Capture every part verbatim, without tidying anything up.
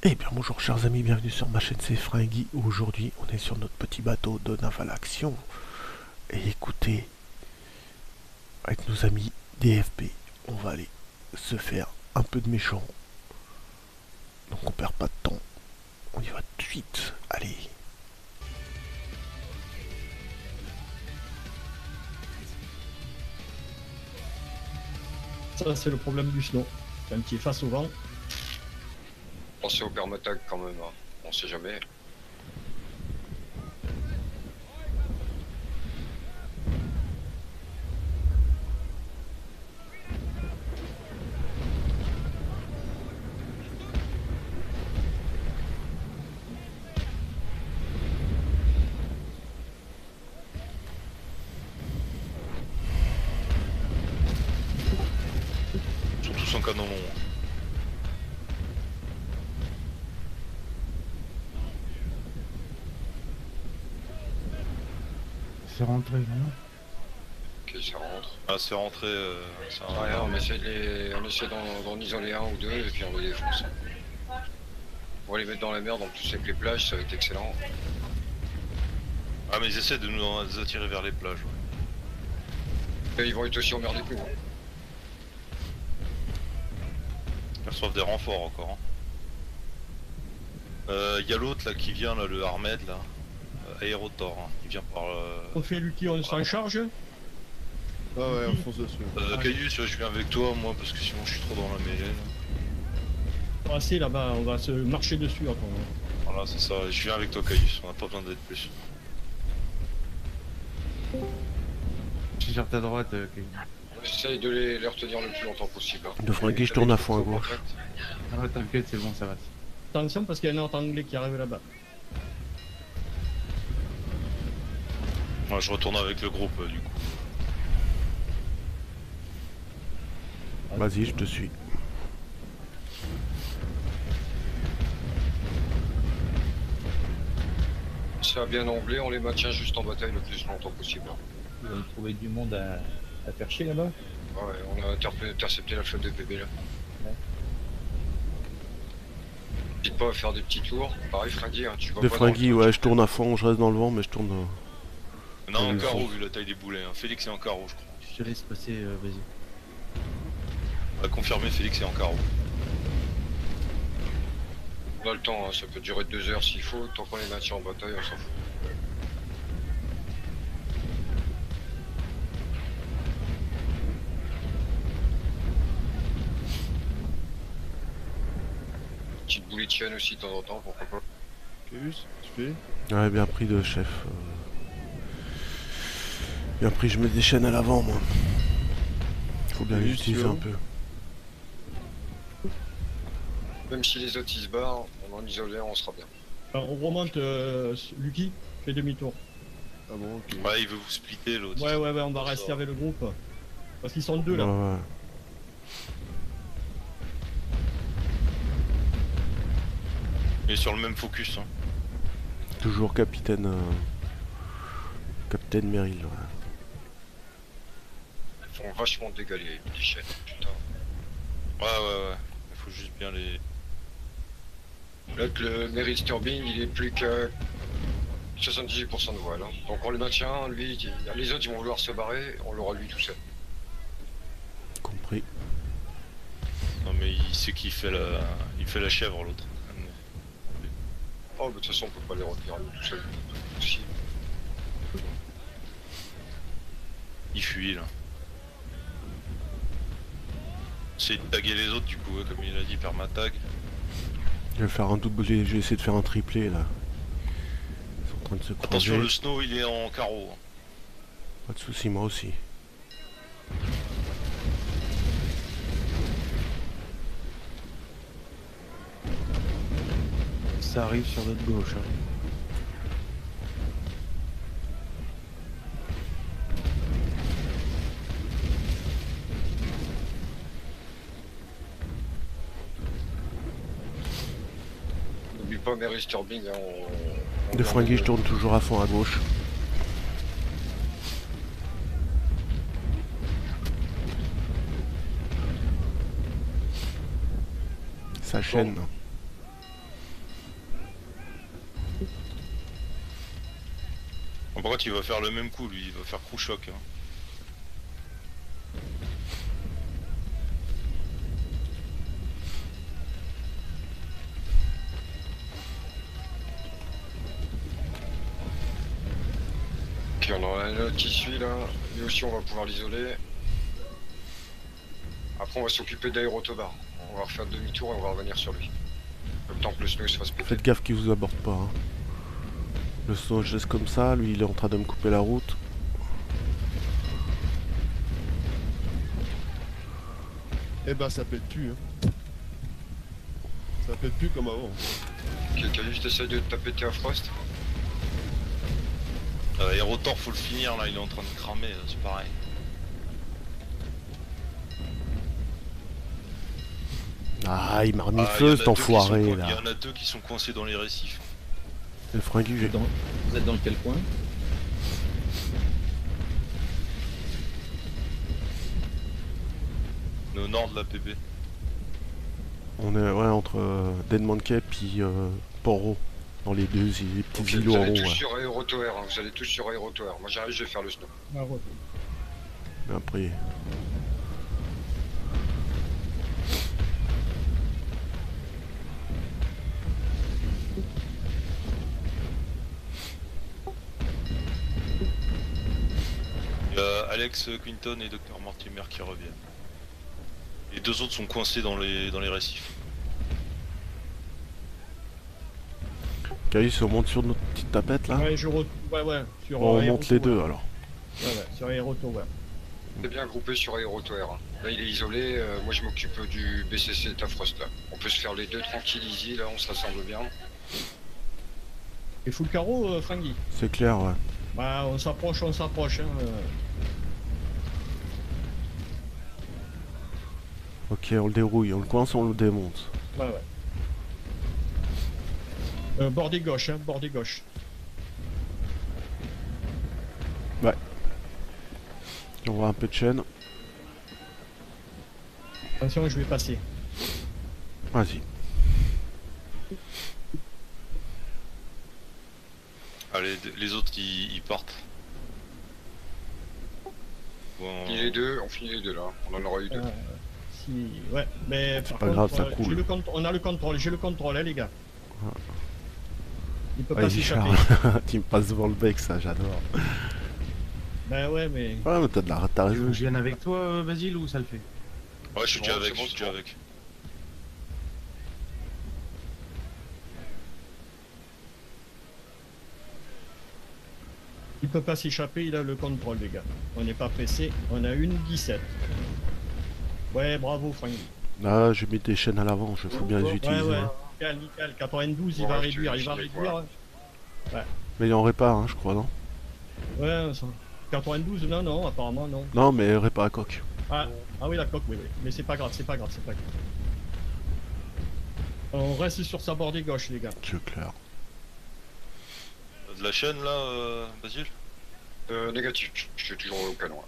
Eh bien bonjour chers amis, bienvenue sur ma chaîne, c'est Fringui. Aujourd'hui on est sur notre petit bateau de Naval Action. Et écoutez, avec nos amis D F P, on va aller se faire un peu de méchant. Donc on perd pas de temps, on y va tout de suite, allez. Ça, c'est le problème du snow. Quand il est face au vent, Pensez au permatag quand même, hein. On sait jamais. Ils sont tous en canon long. C'est rentré, non? Ok, ça rentre. Ah, c'est rentré. Euh, c'est un- Ouais, on essaie de les... on essaie d'en d'en isoler un ou deux et puis on les défonce. On va les mettre dans la merde en plus avec les plages, ça va être excellent. Ah, mais ils essaient de nous en- les attirer vers les plages. Ouais. Et ils vont être aussi emmerdés que nous. Hein. Ils reçoivent des renforts encore. Hein. Euh, y a l'autre là qui vient, là, le Armed là. Euh, Aérotor, hein. Il vient par. Euh... on fait Lucky, on s'en charge. Ah ouais, on fonce dessus. Euh, Caius, je viens avec toi, moi, parce que sinon je suis trop dans la mêlée. Là. On va passer là-bas, on va se marcher dessus après. Voilà, c'est ça. Je viens avec toi, Caius. On a pas besoin d'être plus. Je gère ta droite, euh, Kevin. On essaye de les, les retenir le plus longtemps possible. Hein. De Fringui, je tourne à fond à gauche. Ah ouais, t'inquiète, c'est bon, ça va. Attention parce qu'il y a un autre anglais qui arrive là-bas. Moi, je retourne avec le groupe, euh, du coup. Vas-y, je te suis. Ça a bien anglais, on les maintient juste en bataille le plus longtemps possible. Vous avez trouvé du monde à, à faire chier là-bas? Ouais, on a interpe- intercepté la flotte de bébés là. Ouais. N'hésite pas à faire des petits tours. Pareil, Fringui, hein, tu vas De pas dans le Fringui, truc. ouais, je tourne à fond, je reste dans le vent, mais je tourne. euh, Non, en le carreau, fond. vu la taille des boulets. Hein. Félix est en carreau, je crois. Je te laisse passer, euh, vas-y. On va confirmer, Félix est en carreau. On a le temps, hein, ça peut durer deux heures s'il faut, tant qu'on les maintient en bataille, on s'en fout. Petite boulet de chaîne aussi de temps en temps, pourquoi pas. Caius, tu fais? Ouais, bien pris de chef. euh. Bien pris, je mets des chaînes à l'avant, moi. Faut bien les Oui, utiliser sûr. un peu. Même si les autres ils se barrent, on en isole un, on sera bien. Alors on remonte euh, Lucky, fait demi-tour. Ah bon, ok. Ouais, il veut vous splitter l'autre. Ouais ouais ouais, on va Ça. rester avec le groupe. Parce qu'ils sont deux là. Ouais, ouais. Il est sur le même focus. Hein. Toujours capitaine. euh, Capitaine Merrill, ouais. Ils font vachement de dégâts les, les chaînes, putain. Ouais, ouais, ouais. Il faut juste bien les. Là que le Meryl Sturbing il est plus qu'à soixante-dix-huit pour cent de voile. Hein. Donc on le maintient, lui, il- les autres ils vont vouloir se barrer, on l'aura lui tout seul. Compris. Non, mais il sait qu'il fait la. Il fait la chèvre, l'autre. Oh, bah, de toute façon on peut pas les retenir lui tout seul. C'est possible. Il fuit, là. C'est de taguer les autres, du coup, ouais, comme il a dit, permatag. Je vais faire un double, j'ai j'ai essayé de faire un triplé là. Ils sont en train de se croiser. Attention, le snow, il est en carreau. hein. Pas de soucis, moi aussi. Ça arrive sur notre gauche. Hein. N'oublie pas Meryl Sturbing, hein, on, on De Fringui, je tourne toujours à fond à gauche. Ça chaîne. qu'il va faire le même coup, lui, il va faire crew choc. Hein. Ok, on en a un autre qui suit là. Lui aussi, on va pouvoir l'isoler. Après, on va s'occuper d'Aérotobar. On va refaire demi-tour et on va revenir sur lui. Le temps que le snow se fasse péter. Faites gaffe qu'il vous aborde pas. Hein. Le snow, je laisse comme ça. Lui, il est en train de me couper la route. Eh ben ça pète plus hein. Ça pète plus comme avant. Ok, Caillou, t'essayes de taper tes à Frost. Euh, Aérotor, faut le finir là, il est en train de cramer, euh, c'est pareil. Ah, il m'a remis Ah, feu y en a cet deux qui sont enfoiré coin- là. Il y en a deux qui sont coincés dans les récifs. Le fringué, Vous j'ai... êtes dans, vous êtes dans quel coin? On est au nord de la P B. On est ouais, entre euh, Deadman Cape et euh, Poro. Dans les deux îles- les petits Ok, îlots vous en allez haut. tous Ouais. sur Aérotower, hein. Vous allez tous sur Aérotower. Moi j'arrive, je vais faire le snow. Ah, ouais. Mais après... Il y a Alex Quinton et Docteur Mortimer qui reviennent. Les deux autres sont coincés dans les, dans les récifs. Caïs, on monte sur notre petite tapette là. Ouais, je re... ouais, ouais, sur Bon, on euh, monte les Aérotower. deux alors. Ouais, ouais, sur Aérotower. C'est bien groupé sur Aérotower. Hein. Là il est isolé, euh, moi je m'occupe du B C C Tafrost là. On peut se faire les deux tranquilles, easy, là on se rassemble bien. Et full carreau, euh, Frangy. C'est clair, ouais. Bah, on s'approche, on s'approche. Hein. euh. Ok, on le dérouille, on le coince, on le démonte. Ouais, ouais. Euh, bordée gauche, hein, bordée gauche. On voit un peu de chaîne. Attention, je vais passer. Vas-y. Allez, les autres ils, ils partent. Bon, On finit les deux, on finit les deux là. On en aura eu deux. Euh, si... Ouais, mais par pas contre, grave, ça euh, coule. j'ai le contr- on a le contrôle, j'ai le contrôle, hein, les gars. Il peut pas Vas-y s'échapper. Charles, tu me passes devant le bec, ça j'adore. Ben ouais, mais... Ouais, mais t'as de la t'as Tu veux raison. que je vienne avec toi, euh, Basile, ou ça le fait? ouais, je suis déjà bon, avec, c'est bon, je suis c'est déjà bon. avec. Il peut pas s'échapper, il a le contrôle, les gars. On n'est pas pressé, on a une dix-sept. Ouais, bravo, Franky. Là, j'ai mis des chaînes à l'avant, je faut bien les Ouais, utiliser. ouais. Nickel, nickel. quatre-vingt-douze, il Ouais, va tu- réduire, tu il va finis réduire. quoi Mais il en répare, hein, je crois, non? Ouais, ça. quatre-vingt-douze, non, non, apparemment, non. Non, mais répare à coque. Ah, ah oui, la coque, oui, oui. Mais c'est pas grave, c'est pas grave, c'est pas grave. On reste sur sa bordée gauche, les gars. C'est clair. De la chaîne là, euh, Basile? Euh, négatif, je suis toujours au canon. Là.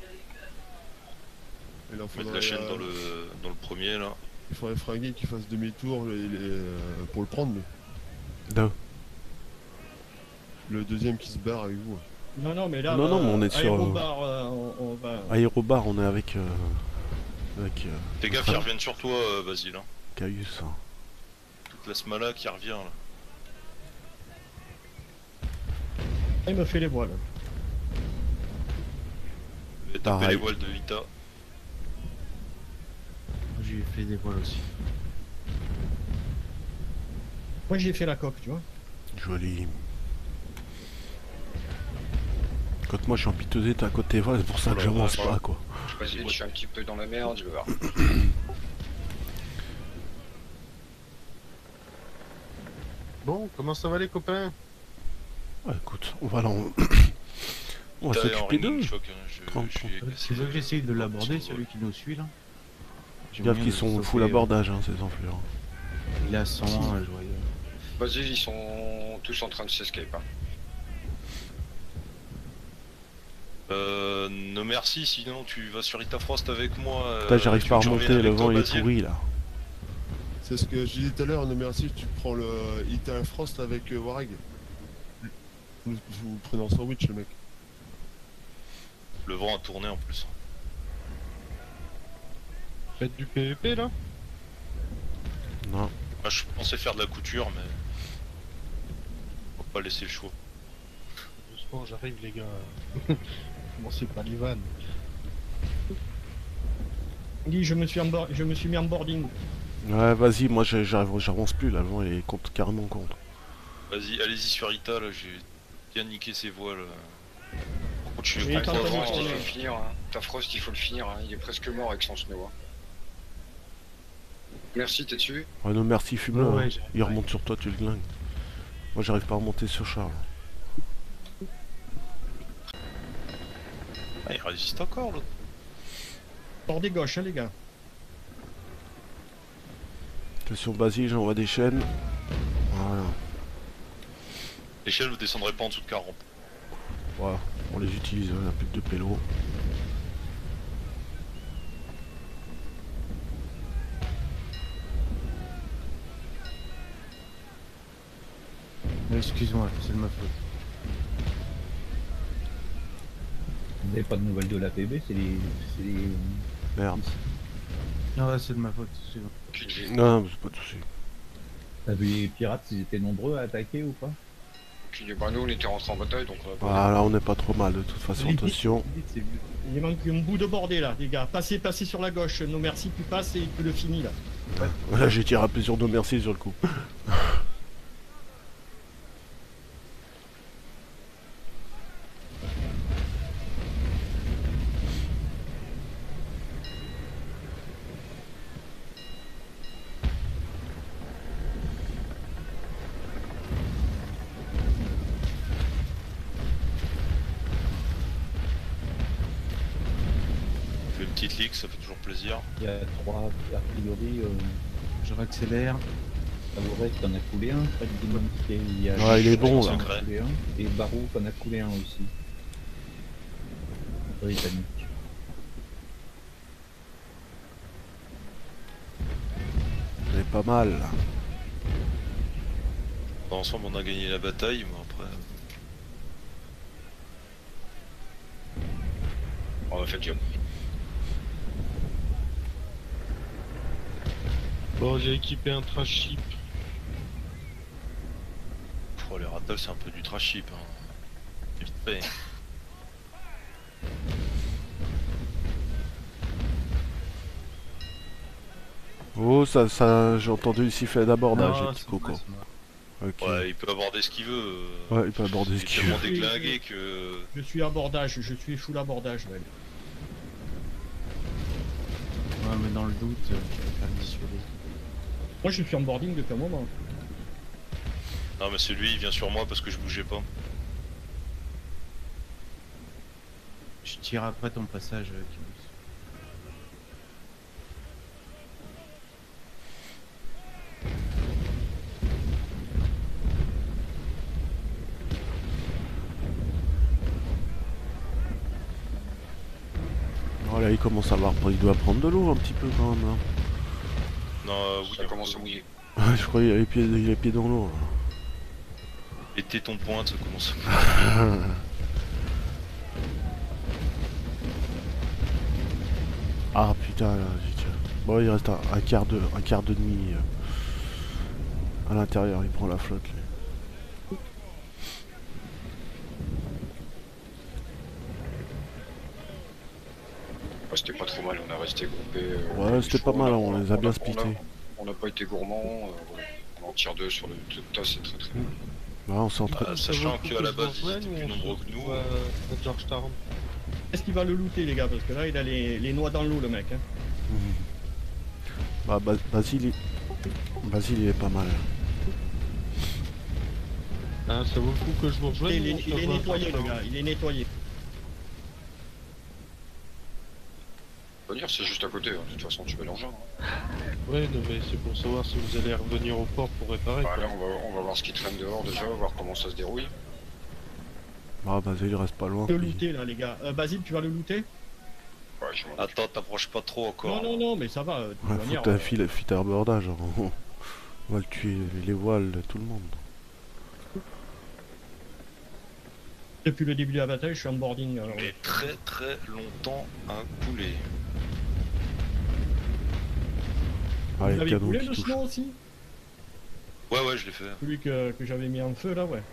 Il en Mettre faudrait, la chaîne euh, dans le, dans le premier là. Il faudrait fringuer qu'il fasse demi-tour et- et, euh, pour le prendre, lui. Deux. Le deuxième qui se barre avec vous. Non, non, mais là, Non, non, mais on est sur, Aérobar, euh, on, on va... Aérobar, on est avec. Euh, avec. Euh, Fais gaffe, ils reviennent sur toi, euh, Basile. Hein. Caius. Hein. Toute la smala qui revient là. Il me fait les voiles. Je vais taper Pareil. les voiles de Vita. J'ai fait des voiles aussi. Moi, j'ai fait la coque, tu vois. Joli. Quand moi je suis en piteux t'es à côté, voilà, c'est pour ça que Voilà, j'avance voilà. pas quoi. Vas-y, je suis un petit peu dans la merde, je vais voir. Bon, comment ça va les copains? Ouais, écoute, on va là. On, on va Vita est en s'occuper ringing d'eux. choc, hein. Je- Trente, je suis trente. cassé. Tu veux que j'essaye de l'aborder, celui qui nous suit là? J'ai Gaffe moyen qu'ils de sont le full stopper, abordage, hein, ces enflures. euh, Il est à cent un, je voyais. Vas-y, ils sont tous en train de s'escape. Hein. Euh, no merci, sinon tu vas sur Ita Frost avec moi. euh, Là, j'arrive tu pas à veux que je remonter, revienne le avec vent toi, il est Basile pourri là. C'est ce que je disais tout à l'heure, non merci, tu prends le Ita Frost avec euh, Warag. Vous, vous le prenez en sandwich, le mec. Le vent a tourné en plus. Faites du P V P là? Non. Moi, je pensais faire de la couture, mais faut pas laisser le choix. Doucement, j'arrive les gars. Commencez pas les vannes. Guy, je me suis, en bor- je me suis mis en boarding. Ouais, vas-y, moi j'ai- j'arrive- j'avance plus là, le vent il est contre, carrément contre. Vas-y, allez-y sur Ita, là, j'ai bien niqué ses voiles. Par contre, je suis Mais contre quand on Frost, est- il vent. faut le finir. Hein. Ta Frost, il faut le finir. Hein. Il est presque mort avec son snow. Hein. Merci, t'es dessus. Ouais, non, merci, fume-le. Ouais, ouais, hein. j'arrive, Il ouais. remonte sur toi, tu le glingues. Moi j'arrive pas à remonter sur Charles. Ah, il résiste encore, l'autre. Bordé gauche, hein, les gars. Attention, Basile, j'envoie des chaînes. Voilà. Les chaînes, vous descendrez pas en dessous de quarante. Voilà, on les utilise, hein, la pute de pélo. Euh, Excuse-moi, c'est de ma faute. Vous n'avez pas de nouvelles de l'A P B, c'est les... c'est les... Merde. Non, ouais, c'est de ma faute, excuse-moi. Aucune vie. Non, mais c'est pas de soucis. T'as vu les pirates, ils étaient nombreux à attaquer ou pas? Aucune vie. Bah, nous, on était rentrés en bataille, donc on a pas. Voilà, on n'est pas trop mal de toute façon, Vite, attention. vite, vite, c'est vite. Il manque un bout de bordé là, les gars. Passez, passez sur la gauche. Non merci, tu passes et tu le finis là. Voilà, j'ai tiré à plusieurs de merci sur le coup. On fait une petite ligue, ça fait toujours plaisir. Il y a trois, a priori, euh, Je réaccélère. à vous reste, t'en as coulé un. Fred Dimontier, il y a... Ouais, il est bon, T'en là. as coulé un. Et Barou, t'en as coulé un aussi. Britannique. On est pas mal là. Dans l'ensemble, on a gagné la bataille, mais après. On a fait le job. Bon, j'ai équipé un trash ship. Oh, les rattles, c'est un peu du trash ship. Hein. C'est vite fait. Oh, ça, ça, j'ai entendu le sifflet d'abordage, Non, les petits c'est moi, cocos. c'est moi. Ok. Ouais, il peut aborder ce qu'il veut. euh, Ouais, il peut aborder ce Il est qu'il tellement veut. déglingué que. Je suis abordage, je suis full abordage. Ouais. Ouais, mais dans le doute, euh, je préfère me dissuader. Moi je suis en boarding depuis un moment. Non, mais c'est lui, il vient sur moi parce que je bougeais pas. Je tire après ton passage, euh, Kimus. Voilà, il commence à avoir, il doit prendre de l'eau un petit peu quand même là. Non, euh, oui, Ça commence à mouiller. Ouais, je crois qu'il a les pieds, il a les pieds dans l'eau. là. les tétons pointe, ça commence à. Ah putain là, zut. Bon, il reste un, un quart de, un quart de demi euh, à l'intérieur, il prend la flotte. lui. Ouais, c'était pas trop mal, on a resté groupé. euh, Ouais, c'était je pas crois, mal, a- on les a bien a- splittés. On n'a pas été gourmand, euh, voilà. On en tire deux sur le tas, c'est très très bien. Ouais, on s'entraide. Ah, sachant qu'à la base, ils étaient plus nombreux que nous. À Georgetown. Est-ce qu'il va le looter les gars? Parce que là il a les, les noix dans l'eau le mec. Hein. Bah, Bas- Basile, il... Basile, il est pas mal. Ah, ça vaut le coup que je vous rejoigne. Il est, ou on se il est voit nettoyé après le gars, il est nettoyé. On va dire, c'est juste à côté, hein. De toute façon tu mets l'engin. Hein. Ouais, non, mais c'est pour savoir si vous allez revenir au port pour réparer. Bah, quoi. là on va, on va voir ce qui traîne dehors déjà, voir comment ça se dérouille. Ah, Basile, il reste pas loin. Le puis- looter là les gars. Euh, Basile, tu vas le looter? Ouais, je m'en occupe. Attends, t'approches pas trop encore. Non non non mais ça va. euh, Tu Ouais, vas faut venir, que t'aies euh, un fil, fil à abordage. On on va le tuer, les voiles, tout le monde. Depuis le début de la bataille, je suis en boarding. Alors... Mais très très longtemps à couler. Ah, Vous les l'avez canons coulé qui le touchent. snow aussi? Ouais, ouais, je l'ai fait. Celui que, que j'avais mis en feu là, ouais.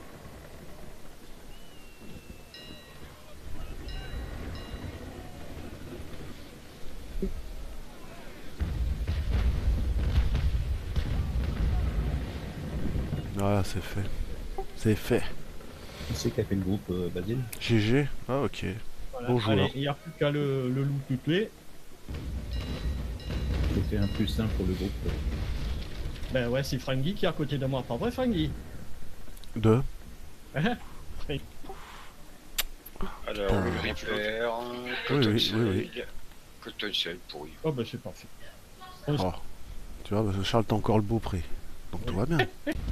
Voilà, c'est fait. C'est fait. Qui c'est qui a fait le groupe, euh, Basile? G G. Ah, ok. Voilà. Bon joueur. Allez, il n'y a plus qu'à le, le loup tout tuer. J'ai fait un plus simple pour le groupe. Ben ouais, c'est Franky qui est à côté de moi, pas vrai Franky? Deux. Hein? Alors, Ah. le Reaper, Oui, Cotton oui, oui, oui. Sail, Cotton Sail pourri. Oh ben c'est parfait. Oh. Tu vois, parce que Charles, t'as encore le beau prix. Donc tout va bien.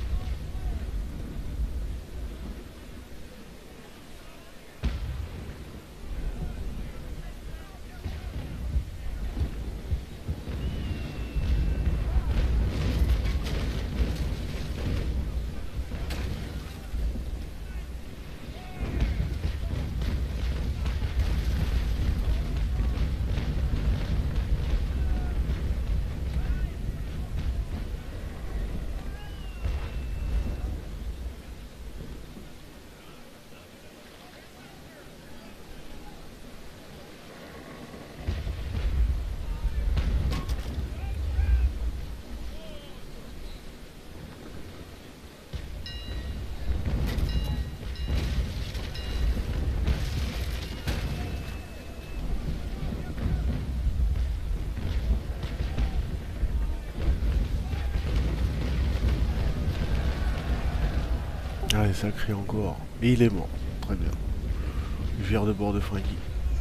Allez, sacré encore. Et il est mort. Très bien. Je vire de bord de Franky.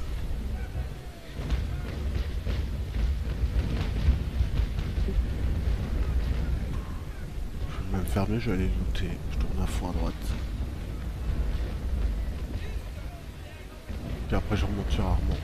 Je vais même fermer, je vais aller looter. Je tourne à fond à droite. Puis après je remonte sur Armand.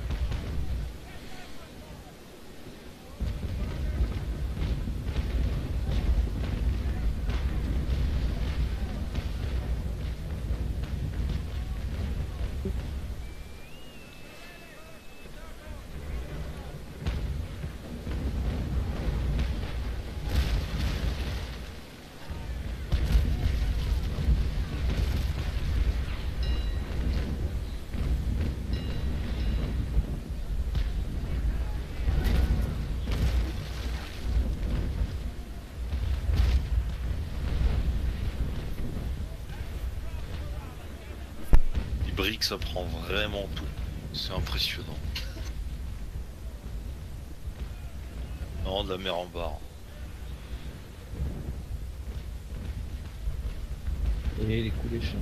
Brick, ça prend vraiment tout. C'est impressionnant. Non, de la mer en barre. Et les coups des champs.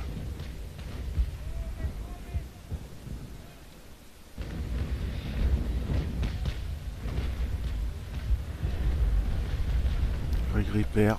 Rig Repair.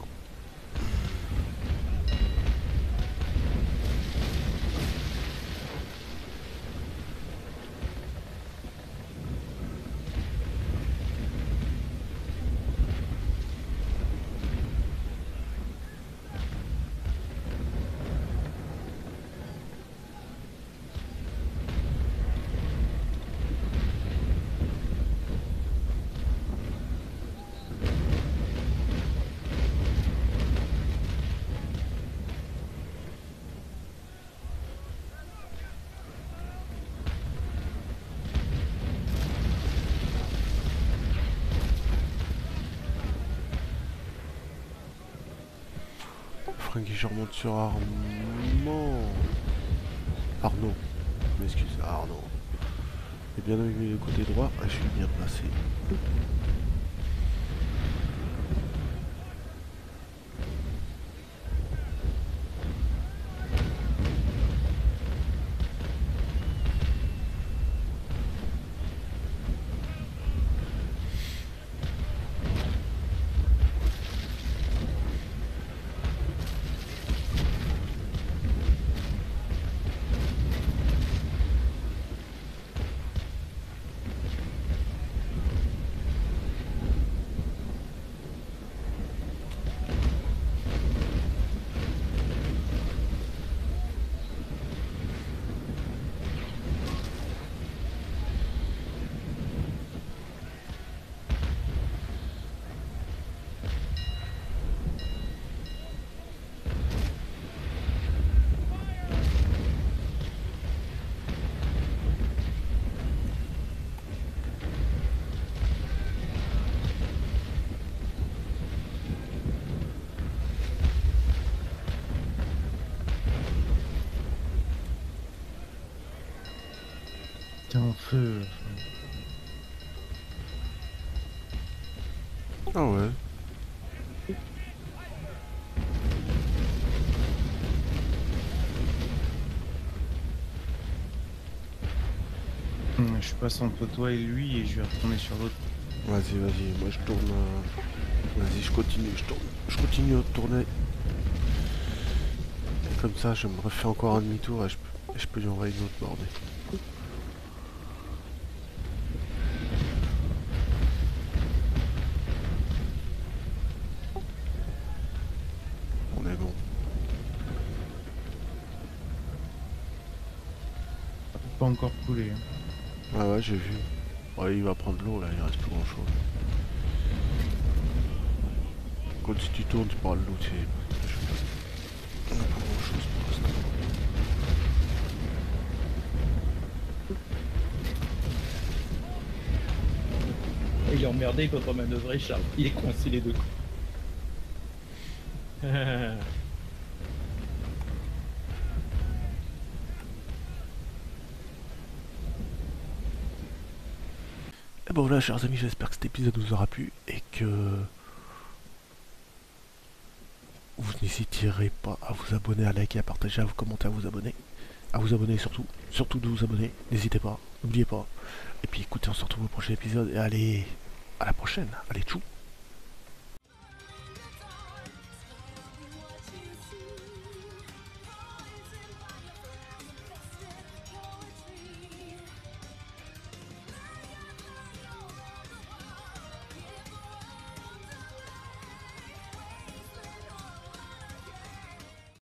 Franky, je remonte sur Armand. Arnaud. Je m'excuse, Arnaud. Et bien avec le côté droit, ah, je suis bien placé. C'est en feu. Ah ouais. Hum, Je passe entre toi et lui et je vais retourner sur l'autre. Vas-y, vas-y, moi je tourne. euh, Vas-y, je continue, je tourne. Je continue de tourner. Et comme ça, je me refais encore un demi-tour et je, peux- et je peux lui envoyer une autre bordée. On est bon. Ça peut pas encore couler. Hein. Ah ouais, j'ai vu. Ouais, il va prendre l'eau là, il reste plus grand chose. Quand si tu tournes, tu pourras le looter. On n'a pas grand chose pour l'instant. Il est emmerdé, il peut pas manœuvrer, Charles. Il est coincé les deux coups. Et bon voilà, chers amis, j'espère que cet épisode vous aura plu et que vous n'hésiterez pas à vous abonner, à liker, à partager, à vous commenter, à vous abonner. À vous abonner surtout, surtout de vous abonner, n'hésitez pas, n'oubliez pas. Et puis écoutez, on se retrouve au prochain épisode et allez, à la prochaine, allez tchou.